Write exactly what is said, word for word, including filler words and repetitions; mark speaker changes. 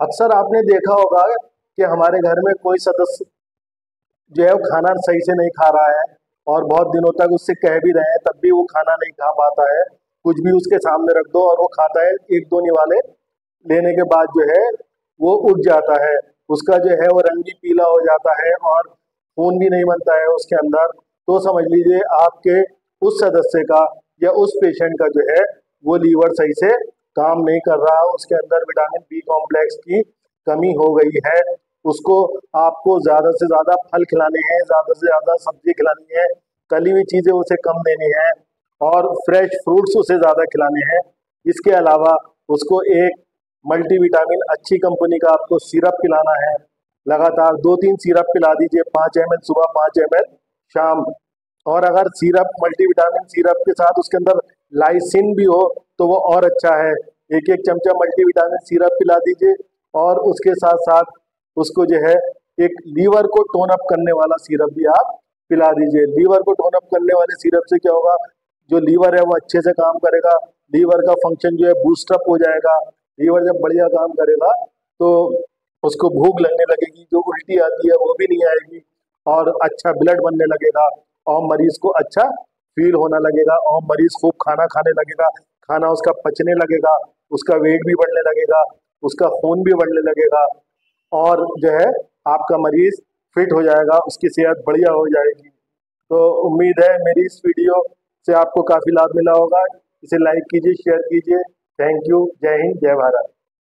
Speaker 1: अक्सर आपने देखा होगा कि हमारे घर में कोई सदस्य जो है वो खाना सही से नहीं खा रहा है और बहुत दिनों तक उससे कह भी रहे हैं तब भी वो खाना नहीं खा पाता है। कुछ भी उसके सामने रख दो और वो खाता है, एक दो निवाले लेने के बाद जो है वो उठ जाता है। उसका जो है वो रंग भी पीला हो जाता है और खून भी नहीं बनता है उसके अंदर। तो समझ लीजिए आपके उस सदस्य का या उस पेशेंट का जो है वो लीवर सही से काम नहीं कर रहा, उसके अंदर विटामिन बी कॉम्प्लेक्स की कमी हो गई है। उसको आपको ज़्यादा से ज़्यादा फल खिलाने हैं, ज़्यादा से ज़्यादा सब्जी खिलानी है, तली हुई चीज़ें उसे कम देनी है और फ्रेश फ्रूट्स उसे ज़्यादा खिलाने हैं। इसके अलावा उसको एक मल्टीविटामिन अच्छी कंपनी का आपको सिरप पिलाना है। लगातार दो तीन सिरप पिला दीजिए, पाँच एम एल सुबह, पाँच एम एल शाम। और अगर सिरप मल्टीविटामिन सिरप के साथ उसके अंदर लाइसिन भी हो तो वो और अच्छा है। एक एक चमचा मल्टीविटामिन सिरप पिला दीजिए और उसके साथ साथ उसको जो है एक लीवर को टोन अप करने वाला सिरप भी आप पिला दीजिए। लीवर को टोन अप करने वाले सिरप से क्या होगा, जो लीवर है वो अच्छे से काम करेगा, लीवर का फंक्शन जो है बूस्टअप हो जाएगा। लीवर जब बढ़िया काम करेगा तो उसको भूख लगने लगेगी, जो उल्टी आती है वो भी नहीं आएगी और अच्छा ब्लड बनने लगेगा और मरीज को अच्छा फील होने लगेगा और मरीज खूब खाना खाने लगेगा, खाना उसका पचने लगेगा, उसका वेट भी बढ़ने लगेगा, उसका खून भी बढ़ने लगेगा और जो है आपका मरीज फिट हो जाएगा, उसकी सेहत बढ़िया हो जाएगी। तो उम्मीद है मेरी इस वीडियो से आपको काफ़ी लाभ मिला होगा। इसे लाइक कीजिए, शेयर कीजिए। Thank you. जय हिंद, जय भारत।